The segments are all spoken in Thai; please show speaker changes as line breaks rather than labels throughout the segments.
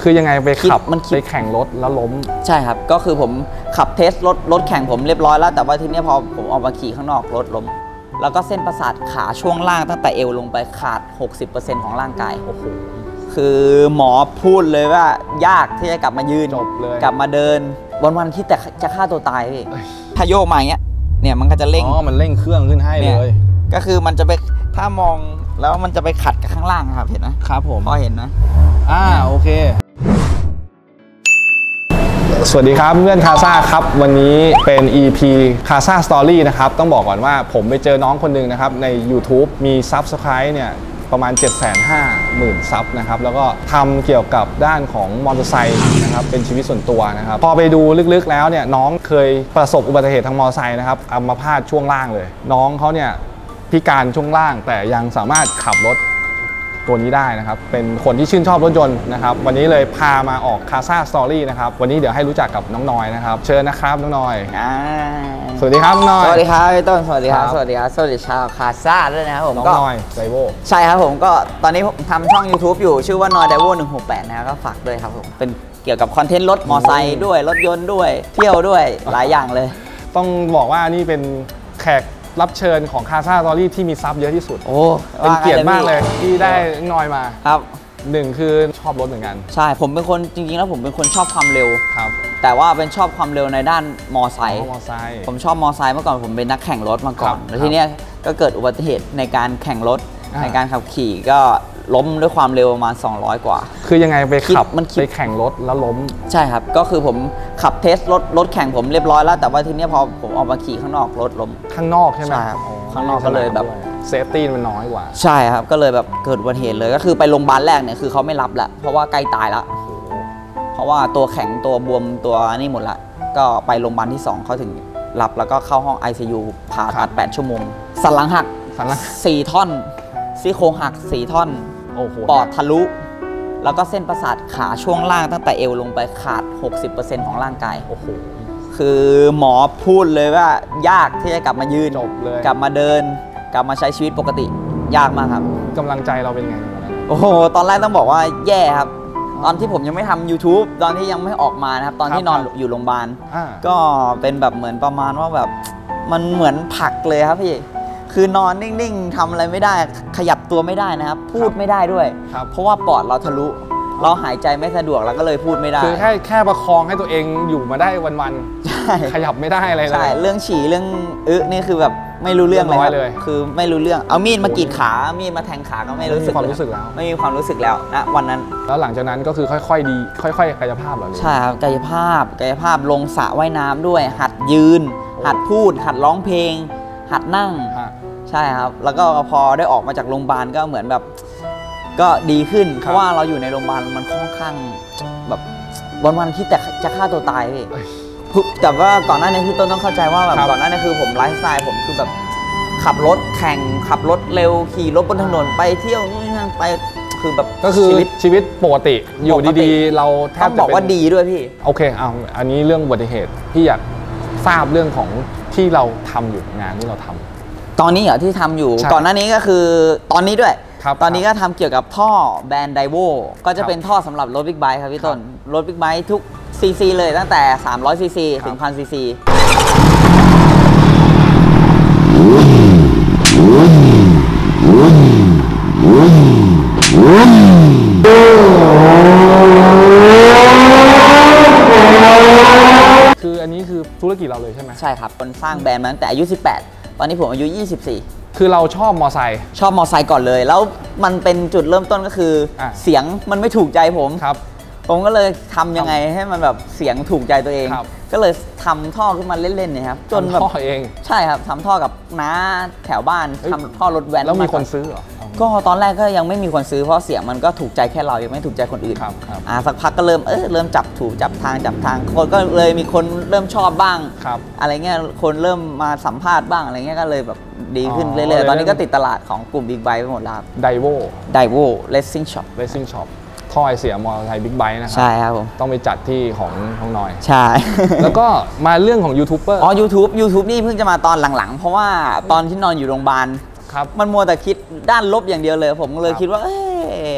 คือยังไงไปขับไปแข่งรถแล้วล้ม
ใช่ครับก็คือผมขับเทสรถแข่งผมเรียบร้อยแล้วแต่ว่าทีนี้พอผมออกมาขี่ข้างนอกรถล้มแล้วก็เส้นประสาทขาช่วงล่างตั้งแต่เอวลงไปขาด 60% ของร่างกายโอ้โหคือหมอพูดเลยว่ายากที่จะกลับมายืน
จบเลย
กลับมาเดินวันคิดแต่จะฆ่าตัวตายพี่ถ้าโยกมาอย่างเงี้ยเนี่ยมันก็จะเร่ง
มันเร่งเครื่องขึ้นให้เลย
ก็คือมันจะไปถ้ามองแล้วมันจะไปขัดกับข้างล่างครับเห็นไหม
ครับผม
พอเห็นนะ
โอเคสวัสดีครับเพื่อนคาซ่าครับวันนี้เป็น EP คาซ่าสตอรี่นะครับต้องบอกก่อนว่าผมไปเจอน้องคนหนึ่งนะครับใน YouTube มี Subscribe เนี่ยประมาณ 750,000 ซับนะครับแล้วก็ทำเกี่ยวกับด้านของมอเตอร์ไซค์นะครับเป็นชีวิตส่วนตัวนะครับพอไปดูลึกๆแล้วเนี่ยน้องเคยประสบอุบัติเหตุทางมอเตอร์ไซค์นะครับอัมพาตช่วงล่างเลยน้องเขาเนี่ยพิการช่วงล่างแต่ยังสามารถขับรถตัวนี้ได้นะครับเป็นคนที่ชื่นชอบรถยนต์นะครับวันนี้เลยพามาออกคาซ่าสตอรี่นะครับวันนี้เดี๋ยวให้รู้จักกับน้องนอยนะครับเชิญนะครับน้องนอยสวัสดีครับน้องนอย
สวัสดีครับพี่ต้นสวัสดีครับสวัสดีครับสวัสดีชาวคาซ่าด้วยนะครับผม
น้องนอยไดโว
ใช่ครับผมก็ตอนนี้ผมทำช่อง YouTube อยู่ชื่อว่านอยไดโว168นะครับก็ฝากด้วยครับผมเป็นเกี่ยวกับคอนเทนต์รถมอไซค์ด้วยรถยนต์ด้วยเที่ยวด้วยหลายอย่างเลย
ต้องบอกว่านี่เป็นแขกรับเชิญของคาซ่าสตอรี่ที่มีซับเยอะที่สุดเป็นเกียรติมากเลยที่ได้นอยมา
ครับ
หนึ่งคือชอบรถเหมือนกัน
ใช่ผมเป็นคนจริงๆแล้วผมเป็นคนชอบความเร็ว
ครับ
แต่ว่าเป็นชอบความเร็วในด้านมอไซค์ผมชอบมอไซค์เมื่อก่อนผมเป็นนักแข่งรถมาก่อนแล้วทีเนี้ยก็เกิดอุบัติเหตุในการแข่งรถในการขับขี่ก็ล้มด้วยความเร็วประมาณ200 กว่า
คือยังไงไปขับไปแข่งรถแล้วล้ม
ใช่ครับก็คือผมขับเทสรถแข่งผมเรียบร้อยแล้วแต่ว่าทีนี้พอผมออกมาขี่ข้างนอกรถล้ม
ข้างนอกใช่ไหม
ครับข้างนอกก็เลยแบบ
เซฟตี้มันน้อยกว่า
ใช่ครับก็เลยแบบเกิดอุบัติเหตุเลยก็คือไปโรงพยาบาลแรกเนี่ยคือเขาไม่รับละเพราะว่าใกล้ตายแล้วเพราะว่าตัวแข็งตัวบวมตัวนี่หมดละก็ไปโรงพยาบาลที่2เขาถึงรับแล้วก็เข้าห้อง ICU ผ่าตัด8 ชั่วโมงสันหลังหัก4 ท่อนซี่โครงหัก4 ท่อนปอดทะลุแล้วก็เส้นประสาทขาช่วงล่างตั้งแต่เอวลงไปขาด 60% ของร่างกายคือหมอพูดเลยว่ายากที่จะกลับมายืนกลับมาเดินกลับมาใช้ชีวิตปกติยากมากครับ
กำลังใจเราเป็นไง
โอ้โหตอนแรกต้องบอกว่าแย่ครับตอนที่ผมยังไม่ทำ YouTube ตอนที่ยังไม่ออกมานะครับตอนที่นอนอยู่โรงพยาบาลก็เป็นแบบเหมือนประมาณว่าแบบมันเหมือนผักเลยครับพี่คือนอนนิ่งๆทำอะไรไม่ได้ขยับตัวไม่ได้นะครับพูดไม่ได้ด้วยเพราะว่าปอดเราทะลุเราหายใจไม่สะดวกแล้วก็เลยพูดไม่ได้
คือแค่ประคองให้ตัวเองอยู่มาได้วัน
ๆใช่
ขยับไม่ได้อะไรเลย
ใช่เรื่องฉี่เรื่องนี่คือแบบไม่รู้เรื่องเลยคือไม่รู้เรื่องเอามีดมากรีดขามีดมาแทงขาก็ไม่รู้สึก
แล้ว
ไม่มีความรู้สึกแล้วนะวันนั้น
แล้วหลังจากนั้นก็คือค่อยๆดีค่อยๆกายภาพเหรอ
ใช่ครับกายภาพลงสระว่ายน้ำด้วยหัดยืนหัดพูดหัดร้องเพลงหัดนั่งใช่ครับแล้วก็พอได้ออกมาจากโรงพยาบาลก็เหมือนแบบก็ดีขึ้นเพราะว่าเราอยู่ในโรงพยาบาลมันค่อนข้างแบบวันคิดแต่จะฆ่าตัวตายพี่แต่ว่าก่อนหน้านี้พี่ต้นต้องเข้าใจว่าแบบก่อนหน้านี้คือผมไลฟ์สไตล์ผมคือแบบขับรถแข่งขับรถเร็วขี่รถบนถนนไปเที่ยวนู่นนั่นไปคือแบบ
ก็คือชีวิตปกติอยู่ดีๆเราแทบ
จะบอกว่าดีด้วยพี่
โอเคเอาอันนี้เรื่องอุบัติเหตุพี่อยากทราบเรื่องของที่เราทำอยู่งานที่เราทำ
ตอนนี้เหรอที่ทำอยู่ก่อนหน้านี้ก็คือตอนนี้ด้วยตอนนี้ก็ทำเกี่ยวกับท่อแบรนด์ไดโวก็จะเป็นท่อสำหรับรถบิ๊กไบค์ครับพี่ต้นรถบิ๊กไบค์ทุกซีซีเลยตั้งแต่300ซีซีถึง1,000ซีซี
คืออันนี้คือธุรกิจเราเลยใช่ไหม
ใช่ครับคนสร้างแบรนด์มาตั้งแต่อายุ18ตอนนี้ผมอายุ24
คือเราชอบมอไซค์
ก่อนเลยแล้วมันเป็นจุดเริ่มต้นก็คือเสียงมันไม่ถูกใจผมก็เลยทำยังไงให้มันแบบเสียงถูกใจตัวเองก็เลยทำท่อขึ้นมาเล่นๆเนี่ยครับ
จนแบบท่อเอง
ใช่ครับทำท่อกับน้าแถวบ้านทำท่อรถแว้น
แล้วมีคนซื้อเหรอ
ก็ตอนแรกก็ยังไม่มีคนซื้อเพราะเสียงมันก็ถูกใจแค่เรายังไม่ถูกใจคนอื่นสักพักก็เริ่มจับทางคนก็เลยมีคนเริ่มชอบบ้างอะไรเงี้ยคนเริ่มมาสัมภาษณ์บ้างอะไรเงี้ยก็เลยแบบดีขึ้นเรื่อยๆตอนนี้ก็ติดตลาดของกลุ่มบิ๊กไบค์ไปหมดแล้ว
ไดโว
เลสซิ่ง
ช็อปท่อไอเสียมอเตอร์ไซค์บิ๊กไบค์นะครับ
ใช่ครับผม
ต้องไปจัดที่ของน้องนอย
ใช่
แล้วก็มาเรื่องของยูทูบเบอร์
YouTube นี่เพิ่งจะมาตอนหลังๆเพราะว่าตอนที่นอนอยู่โรงพยาบาลมันมัวแต่คิดด้านลบอย่างเดียวเลยผมเลยคิดว่า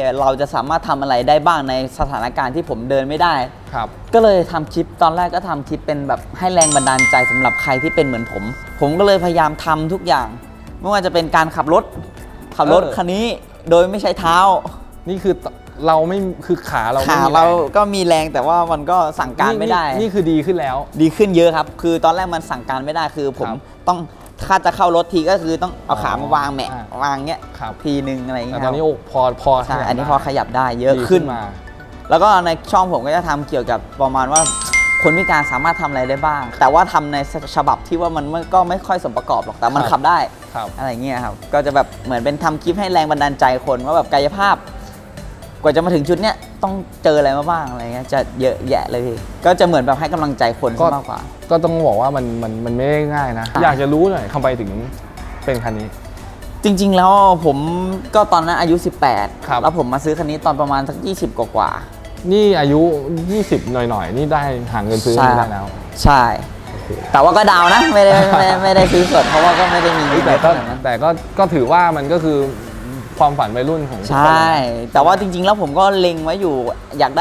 เราจะสามารถทำอะไรได้บ้างในสถานการณ์ที่ผมเดินไม่ได้
ครับ
ก็เลยทำคลิปตอนแรกก็ทำคลิปเป็นแบบให้แรงบันดาลใจสำหรับใครที่เป็นเหมือนผมก็เลยพยายามทำทุกอย่างไม่ว่าจะเป็นการขับรถคันนี้โดยไม่ใช้เท้า
นี่คือเราไม่คือขาเราไม่มีแรง
เราก็มีแรงแต่ว่ามันก็สั่งการไม่ได้
นี่คือดีขึ้นแล้ว
ดีขึ้นเยอะครับคือตอนแรกมันสั่งการไม่ได้คือผมต้องถ้าจะเข้ารถทีก็คือต้องเอาขามาวางแหมะวางเงี้ยทีนึงอะไรเงี้ย
ตอนนี้พอ
ใช่อันนี้พอขยับได้เยอะขึ้นมาแล้วก็ในช่องผมก็จะทำเกี่ยวกับประมาณว่าคนพิการสามารถทำอะไรได้บ้างแต่ว่าทำในฉบับที่ว่ามันก็ไม่ค่อยสมประกอบหรอกแต่มันขับได้อะไรเงี้ยครับก็จะแบบเหมือนเป็นทำคลิปให้แรงบันดาลใจคนว่าแบบกายภาพกว่าจะมาถึงจุดเนี้ยต้องเจออะไรมาบ้างอะไรเงี้ยจะเยอะแยะเลยพี่ก็จะเหมือนแบบให้กำลังใจคนมากกว่า
ก็ต้องบอกว่ามันไม่ได้ง่ายนะอยากจะรู้หน่อยทำไมถึงเป็นคันนี้
จริงๆแล้วผมก็ตอนนั้นอายุ18แล้วผมมาซื้อคันนี้ตอนประมาณสัก20กว่า
นี่อายุ20หน่อยๆนี่ได้หาเงินซื้อได้แล้ว
ใช่แต่ว่าก็ดาวนะไม่ได้ซื้อสดเพราะว่าก็ไม่ได้มี
แต่ก็ถือว่ามันก็คือความฝันวัยรุ่นของ
ใช่แต่ว่าจริงๆแล้วผมก็เล็งไว้อยู่อยากได้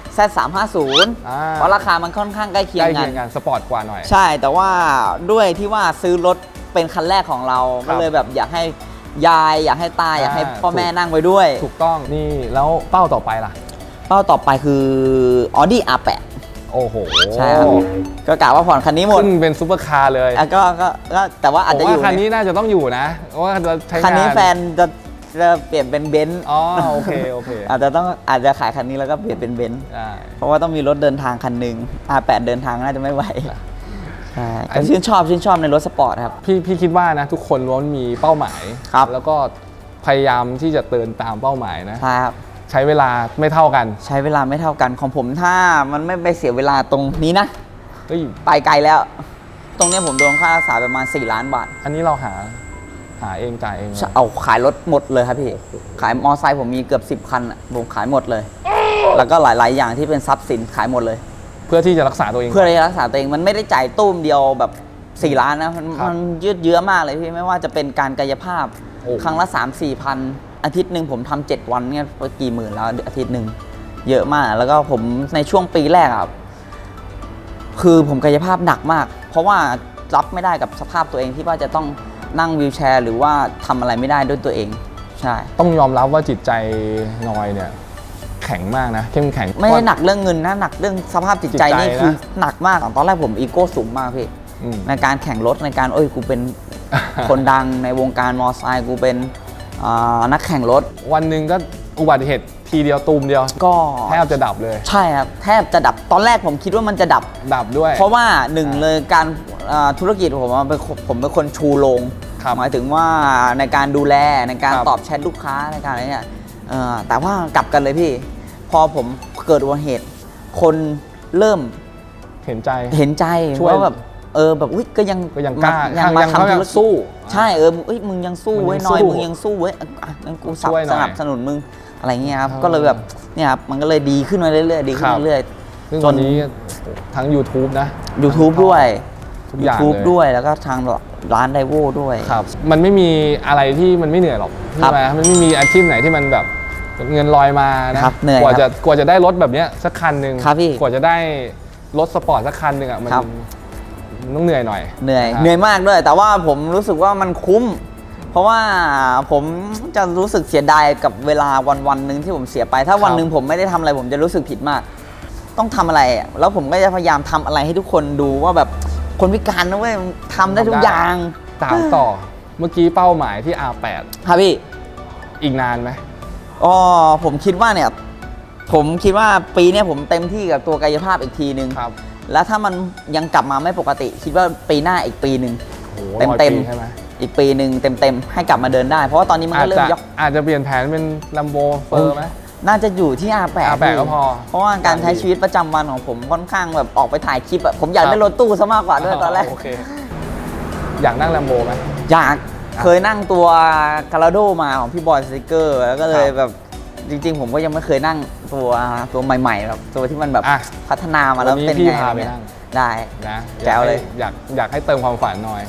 Z350 เพราะราคามันค่อนข้างใกล้เคียง
กันสปอร์ตกว่าหน่อย
ใช่แต่ว่าด้วยที่ว่าซื้อรถเป็นคันแรกของเราก็เลยแบบอยากให้ยายอยากให้ตาอยากให้พ่อแม่นั่งไว้ด้วย
ถูกต้องนี่แล้วเป้าต่อไปล่ะ
เป้าต่อไปคือ Audi R8
โอ้โห
ใช่ครับก็กะว่าผ่อนคันนี้หมด
ซึ่งเป็นซุปเปอร์คาร์เลย
ก็แต่ว่าอาจจะอยู่
คันนี้น่าจะต้องอยู่นะเพราะว่าใช้งาน
คันนี้แฟนจะเปลี่ยนเป็นเบนซ์
โอเค
อาจจะขายคันนี้แล้วก็เปลี่ยนเป็นเบนซ์เพราะว่าต้องมีรถเดินทางคันหนึ่ง R8 เดินทางน่าจะไม่ไหวแต่ชื่นชอบในรถสปอร์ตครับ
พี่คิดว่านะทุกคนล้วนมีเป้าหมายแล้วก็พยายามที่จะเดินตามเป้าหมายนะครับใช้เวลาไม่เท่ากัน
ใช้เวลาไม่เท่ากันของผมถ้ามันไม่ไปเสียเวลาตรงนี้นะไปไกลแล้วตรงนี้ผมโดนค่ารักษาประมาณ4 ล้านบาท
อันนี้เราหาเองจ่ายเอง
เอาขายรถหมดเลยครับพี่ขายมอไซค์ผมมีเกือบ10 คันผมขายหมดเลยแล้วก็หลายๆอย่างที่เป็นทรัพย์สินขายหมดเลย
เพื่อที่จะรักษาตัวเอง
เพื่อที่จะรักษาตัวเองมันไม่ได้จ่ายตุ้มเดียวแบบ4 ล้านนะมันยืดเยื้อมากเลยพี่ไม่ว่าจะเป็นการกายภาพครั้งละ 3-4 พันอาทิตย์หนึ่งผมทำ7 วันเนี่ยกี่หมื่นแล้วอาทิตย์หนึ่งเยอะมากแล้วก็ผมในช่วงปีแรกครับคือผมกายภาพหนักมากเพราะว่ารับไม่ได้กับสภาพตัวเองที่ว่าจะต้องนั่งวีลแชร์หรือว่าทำอะไรไม่ได้ด้วยตัวเองใช่
ต้องยอมรับว่าจิตใจนอยเนี่ยแข็งมากนะเข้มแข็ง
ไม่ได้หนักเรื่องเงินนะหนักเรื่องสภาพจิตใจนี่คือหนักมากตอนแรกผมอีโก้สูงมากพี่ในการแข่งรถในการกูเป็นคนดังในวงการมอเตอร์ไซค์กูเป็นนักแข่งรถ
วันหนึ่งก็อุบัติเหตุทีเดียวตูมเดียว
ก็
แทบจะดับเลย
ใช่ครับแทบจะดับตอนแรกผมคิดว่ามันจะดับ
ด้วย
เพราะว่าหนึ่งเลยการธุรกิจผมเป็นคนชูโรงหมายถึงว่าในการดูแลในการตอบแชทลูกค้าในการอะไรเนี่ยแต่ว่ากลับกันเลยพี่พอผมเกิดอุบัติเหตุคนเริ่ม
เห็นใจ
ว่าแบบแบบอุ้ยก็ยัง
กล้ายังมาทำธุรกิจสู้
ใช่มึงยังสู้ไว้น้อยมึงยังสู้ไว้งั้นกูสนับสนุนมึงอะไรเงี้ยครับก็เลยแบบเนี่ยครับมันก็เลยดีขึ้นมาเรื่อยๆดีขึ้นเรื่อย
ๆซึ่งตอนนี้ทั้ง YouTube นะ
YouTube ด้วยทุกอย่างด้วยแล้วก็ทางร้านไดโวด้วย
ครับมันไม่มีอะไรที่มันไม่เหนื่อยหรอกใช่ไหมมันไม่มีอาชีพไหนที่มันแบบเงินลอยมานะกว่าจะได้รถแบบนี้สักคันหนึ่งกว่าจะได้รถสปอร์ตสักคันหนึ่งอ่ะมันต้องเหนื่อยหน่อย
เหนื่อยมากด้วยแต่ว่าผมรู้สึกว่ามันคุ้มเพราะว่าผมจะรู้สึกเสียดายกับเวลาวันหนึ่งที่ผมเสียไปถ้าวันหนึ่งผมไม่ได้ทำอะไรผมจะรู้สึกผิดมากต้องทำอะไรแล้วผมก็จะพยายามทำอะไรให้ทุกคนดูว่าแบบคนพิการนะเว้ยทำได้ทุกอย่าง
ตามต่อเมื่อกี้เป้าหมายที่ R8
ครับพี่
อีกนานไหม
ผมคิดว่าปีนี้ผมเต็มที่กับตัวกายภาพอีกทีนึงแล้วถ้ามันยังกลับมาไม่ปกติคิดว่าปีหน้าอีกปีหนึ่งเต็ม
ใช่ไหม
อีกปีหนึ่งเต็มให้กลับมาเดินได้เพราะว่าตอนนี้มันก็เริ่มยก
อาจจะเปลี่ยนแผนเป็นLambo เฟอร์ไหม
น่าจะอยู่ที่ R8
ก็พอ
เพราะว่าการใช้ชีวิตประจำวันของผมค่อนข้างแบบออกไปถ่ายคลิปผมอยากได้รถตู้ซะมากกว่าด้วยตอนแรก
อยากนั่งLamboไหม
อยากเคยนั่งตัวกาลาโดมาของพี่บอยสติกเกอร์แล้วก็เลยแบบจริงๆผมก็ยังไม่เคยนั่งตัวใหม่ๆแบบตัวที่มันแบบพัฒนามาแล้วเป็นไงได้
นะ
แจ๋วเลย
อยากให้เติมความฝันหน่อย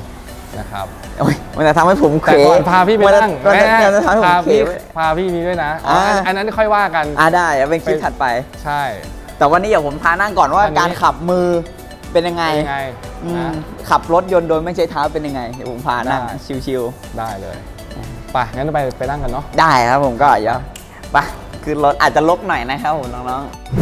นะครับ
โอ้ยมันจะทำให้ผมเข
แต่ก่อนพาพี่ไปนั่ง
มันจะทำให้ผมเข
พาพี่นี้ด้วยนะอันนั้นค่อยว่ากัน
ได้เป็นคลิปถัดไป
ใช่
แต่วันนี้เดี๋ยวผมพานั่งก่อนว่า
วันนี้
การขับมือเป็นยังไง
นะ
ขับรถยนต์โดยไม่ใช้เท้าเป็นยังไงเดี๋ยวผมพานั่ง
ได้
ชิว
ได้เลยไปงั้นไปนั่งกันเนาะ
ๆได้ครับผมก็เดี๋ยวไปคือรถอาจจะลกหน่อยนะครับผมน้อง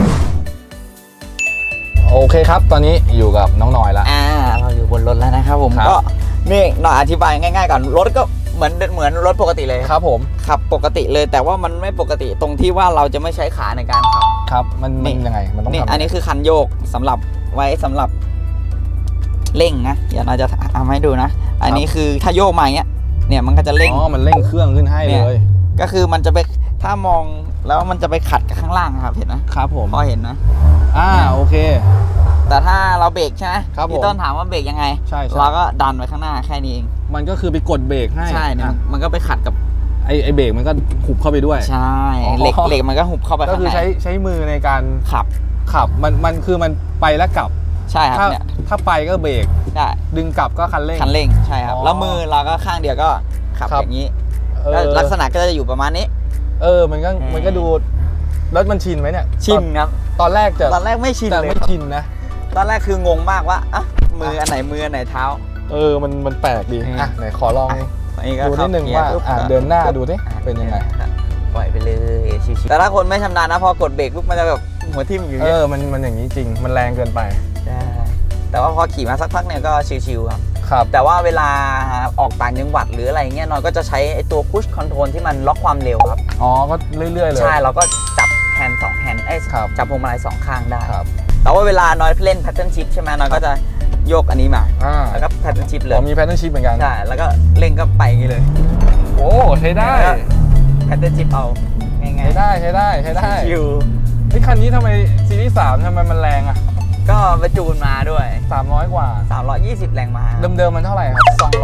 โอเคครับตอนนี้อยู่กับน้องหน่อยละ
ๆเราอยู่บนรถแล้วนะครับผม
ครับ
ก็นี่หน่อยอธิบายง่ายๆก่อนรถก็เหมือนรถปกติเลย
ครับผม
ขับปกติเลยแต่ว่ามันไม่ปกติตรงที่ว่าเราจะไม่ใช้ขาในการขับ
ครับมันยังไงมันต้อง
นี่
ทำ
อันนี้คือคันโยกสำหรับไว้สำหรับเร่งนะเดี๋ยวเราจะเอาให้ดูนะ อันนี้คือถ้าโยกมาอย่างเงี้ยเนี่ยมันก็จะเร่ง
อ๋อมันเร่งเครื่องขึ้นให้
เนี่
เลย ย
ก็คือมันจะไปถ้ามองแล้วมันจะไปขัดกับข้างล่างครับเห็นนะครับ
ผม
พอเห็นนะ
โอเค
แต่ถ้าเราเบรกใช่ไหม
ครับผม
พี่ต้นถามว่าเบรกยังไง
ใช่
เราก็ดันไปข้างหน้าแค่นี้เอง
มันก็คือไปกดเบรกให้
ใช่เนี่ย
อ่ะ
มันก็ไปขัดกับ
ไอเบรกมันก็หุบเข้าไปด้วย
ใช่
อ๋อ
เหล็กมันก็หุบเข้าไป
ก็
ข้าง
คือ
ใน
ใช้มือในการ
ขับ
มันคือมันไปแล้วกลับ
ใช่ครับ
ถ้า
เนี่ย
ถ้าไปก็เบรก
ได้
ดึงกลับก็คันเร่ง
คันเร่งใช่ครับ
อ๋อ
แล้วมือเราก็ข้างเดียวก็ขับ
ครับ
อย่างนี้
เออ
แล้วลักษณะก็จะอยู่ประมาณนี้
มันก็ดูรถมันชินไหมเนี่ย
ชินครับ
ตอนแรกจะ
ตอนแรกไม่ชิน
แต่
เลย
ไม่ชินนะ
ตอนแรกคืองงมากว่าอ่ะมืออันไหนมืออันไหนเท้า
มันแปลกดี
อืม
อ่ะไหนขอลอง
อันนี้ก็
ดูนิดนึง
เข้
ว่า
เกียร์ปุ๊บ
เดินหน้าดูดิเป็นยังไง
ปล่อยไปเลยชิวๆแต่ถ้าคนไม่ชำนาญนะพอกดเบรกปุ๊บมันจะแบบหัวทิ่มอยู่เนี่ย
มันอย่างนี้จริงมันแรงเกินไป
ใช่แต่ว่าพอขี่มาสักพักเนี่ยก็ชิวๆครับ
ครับ
แต่ว่าเวลาออกต่างจังหวัดหรืออะไรเงี้ยน้อยก็จะใช้ไอ้ตัวพุชคอนโทรลที่มันล็อกความเร็วครับ
อ๋อก็เรื่อยๆเลย
ใช่เราก็จับแฮนด์2แฮนด์
ครับ
จับพวงมาลัย2ข้างได้
ครับ
แต่ว่าเวลาน้อยเล่นแพทเทิร์นชิพใช่ไหมน้อยก็จะโยกอันนี้มา แล้วก็แพทเทิร์นชิพเลย
มีแพทเทิร์นชิพเหมือนกัน
ใช่แล้วก็เล่นก็ไปอย่างนี้เลย
โอ้ใช้ได้
แพทเทิร์นชิพเอาง่าย
ใช้ได้ใช้ได้ใช้ได้
ชิว
ไอ้คันนี้ทำไมซีรีส์3ทำไมมันแรงอ่ะ
ๆก็ไปจูนมาด้วย
300 กว่า
320 แรงม้า
เดิมๆมันเท่าไหร่ครับ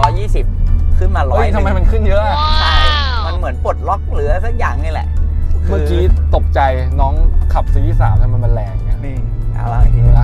220 ขึ้นมา100
เฮ้ยทำไมมันขึ้นเยอะอะ
ใช่ มันเหมือนปลดล็อกหรือสักอย่างนี่แหละ
เมื่อกี้ตกใจน้องขับซีรีส์3ทำไมมันแรงเงี้ย
นี่เอาละอีกที
นะ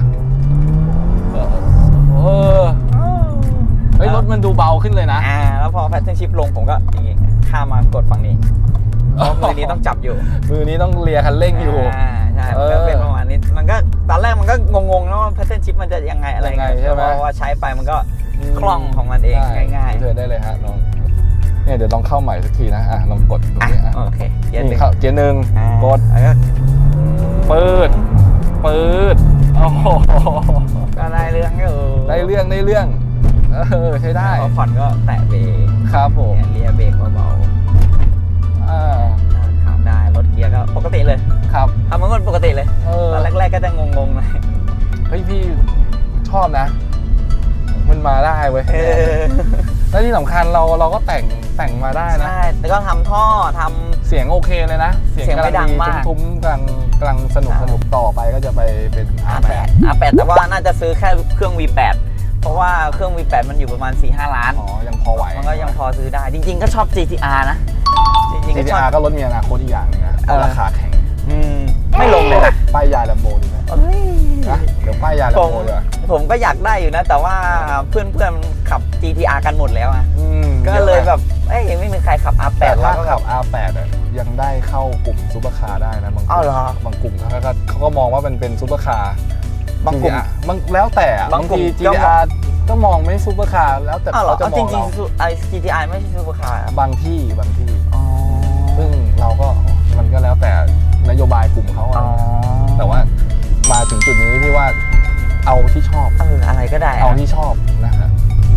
เฮ้ยรถมันดูเบาขึ้นเลยนะ
แล้วพอแพทเทิร์นชิพลงผมก็อย่างงี้ข้ามมากดฝั่งนี้เพราะมือนี้ต้องจับอยู่
มือนี้ต้องเลียคันเร่งอยู่
ใช่มันก็เป็นประมาณนี้มันก็ตอนแรกมันก็งงๆนะว่าแพทเทิร์นชิพมันจะยังไงอะไร
ยังไงใช่ไหม
เพราะว่าใช้ไปมันก็คล่องของมันเองง่ายๆ
เธอได้เลยฮะน้องเนี่ยเดี๋ยวลองเข้าใหม่สักทีนะลองกดดูนี่
โอเคเกียร์หนึ่
นี่
ง
เข้าเกียร์หนึ่งกด
แล้วก็
ปืดโอ้โห
ก็ได้เรื่องอยู่
ได้เรื่องใช้ได้
พอผ่อนก็แตะเบรก
ครับผม
เลียเบรกเบาๆขับได้รถเกียร์ก็ปกติเลย
ครับ
ทำเหมือนคนปกติเลยตอนแรกๆก็จะงงๆหน่อย
เฮ้ยพี่ชอบนะ มันมาได้เว้ยแล้วที่สำคัญเราก็แต่งมาได้นะ
ใช่แล้วก็ทำท่อทำ
เสียงโอเคเลยนะ
เสียงไม่ดังมาก
ทุ้มๆกำลังสนุกต่อไปก็จะไปเป็น
R8 แต่ว่าน่าจะซื้อแค่เครื่อง V8 เพราะว่าเครื่อง V8 มันอยู่ประมาณ 4-5 ล้าน
อ๋อยังพอไหว
มันก็ยังพอซื้อได้ จริงๆก็ชอบ GTR นะจริงๆก็ชอบ
GTR ก็รถมีอนาคตอีกอย่างนึงนะราคาแข็ง
ไม่ลงเลยนะ
ป้ายยาลัมโบดีไหมเดี๋ยวป้ายยาลัมโบเลย
ผมก็อยากได้อยู่นะ แต่ว่าเพื่อนๆขับ GTR กันหมดแล้วอ่ะก็เลยแบบยังไม่มีใครขับ R8
แต่
แล้
ถ้าว ขับ R8 ยังได้เข้ากลุ่มซูเปอร์คาร์ได้นะบางกลุ่ม
เหรอ
บางกลุ่มเขาก็มองว่ามันเป็นซูเปอร์คาร์
บางกลุ่ม
บางแล้วแต่บางที GTR ก็มองไม่ซูเปอร์คาร์แล้วแต่
เหรอ
เขาจะม
จ
อง
ริง
เรา
ๆGTR ไม่ใช่ซูเปอร์คาร์
บางที่ซึ่งเราก็มันก็แล้วแต่นโยบายกลุ่มเขาแต่ว่ามาถึงจุดนี้ที่ว่าเอาที่ชอบ
อะไรก็ได้
เอาที่ชอบนะฮะ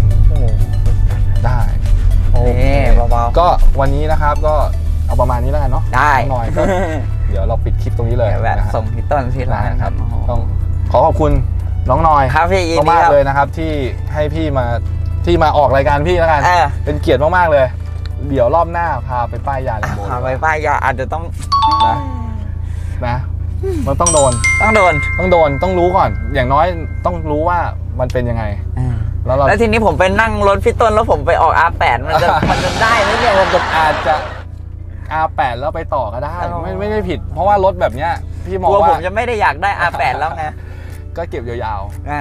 ได้โอเค
เบาๆ
ก็วันนี้นะครับก็เอาประมาณนี้แล้วกันเนาะ
ได้
หน่อยก็เดี๋ยวเราปิดคลิปตรงนี้เลย
แวะ
นะฮะ
ส่งพี่ต้นที่ร้าน
ได้ครับต้องขอบคุณน้องหน่อย
ครับพี่ยินดี
มาก
ครับ
เลยนะครับที่ให้พี่มาออกรายการพี่แล้วกันเป็นเกียรติมากๆเลย เดี๋ยวรอบหน้าพาไปป้ายยาลัมโบ
พาไปป้ายยาอาจจะต้อง
นะมันต้องโดนต้องรู้ก่อนอย่างน้อยต้องรู้ว่ามันเป็นยังไงแล้ว
ทีนี้ผมไปนั่งรถพี่ต้นแล้วผมไปออก R8 มันจะได้ไหมเนี่ยผมจะ
อาจจะ R8 แล้วไปต่อก็ได้ไม่ได้ผิด เพราะว่ารถแบบเนี้ยพี่มอง
กลัว
ว่า
ผมจะไม่ได้อยากได้ R8 แล้วไง
ก็เก็บยาว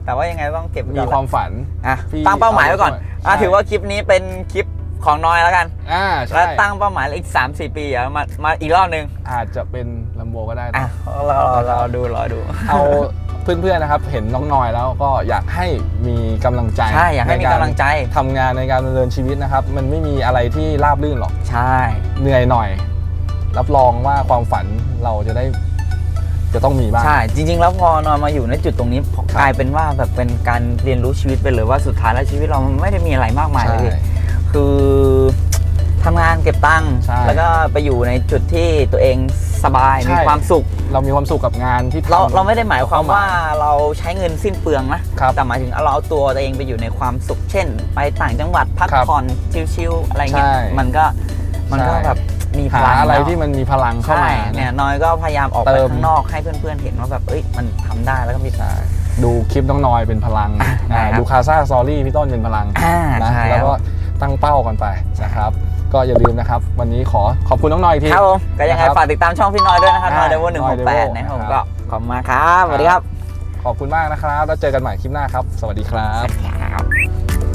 แต่ว่ายังไงต้องเก็บไว้
มี
ก่อน
ความฝัน
อ่ะ
พี่
ตั้งเป้าหมายไว้ก่อน
ใช่
ถือว่าคลิปนี้เป็นคลิปของน้อยแล้วกัน
ใช่
แล้วตั้งเป้าหมายอีก 3-4 ปีอ่ะมาอีกรอบนึง
อาจจะเป็นลัมโบก็ได้นะ
อ่ะรอดู
เอาเพื่อนๆนะครับเห็นน้องนอยแล้วก็อยากให้มีกำลังใจ
ใช่อยากให้มีกำลังใจ
ทำงานในการดำเนินชีวิตนะครับ มันไม่มีอะไรที่ราบรื่นหรอก
ใช่
เหนื่อยหน่อย รับรองว่าความฝันเราจะต้องมีบ้าง
ใช่จริงๆแล้วพอนอนมาอยู่ในจุดตรงนี้กลายเป็นว่าแบบเป็นการเรียนรู้ชีวิตไปเลยว่าสุดท้ายแล้วชีวิตเรามันไม่ได้มีอะไรมากมายเลยพี่คือทำงานเก็บตังค์
ใช่
แล้วก็ไปอยู่ในจุดที่ตัวเองสบาย
ใช่
มีความสุข
เรามีความสุขกับงานที่ทำ
เราไม่ได้หมายความว่าเราใช้เงินสิ้นเปลืองนะครับ แต่หมายถึงเราเอาตัวเองไปอยู่ในความสุข เช่น ไปต่างจังหวัดพัก
ครับ
ผ่อนชิลๆอะไรเงี้ย
ใช่
มันก็
ใช่
แบบมีพ
หา
ลัง
อะไร
แล้ว
ที่มันมีพลังเข้า
ใช่
มา
เนี่ยน้อยก็พยายามออกไป
เติม
ข้างนอกให้เพื่อนๆเห็นว่าแบบเอ้ยมันทำได้แล้วก็มี
ดูคลิปน้องนอยเป็นพลัง
ได้ครับ
ดูคาซ่าสตอรี่พี่ต้นเป็นพลัง นะ
ใช่
แล้วก็ตั้งเป้ากันไปนะครับ ก็อย่าลืมนะครับ วันนี้ขอบคุณน้องนอยอีกที
ครับผมก็ยังไง
นะครับ
ฝากติดตามช่องพี่น้อยด้วยนะครับน้อยเดว
น้อย
168 นะครับผมก็ขอบคุณมากครับสวัสดีครับ
ขอบคุณมากนะครับ แล้วเจอกันใหม่คลิปหน้าครับ สวัสดีครับ
ครับ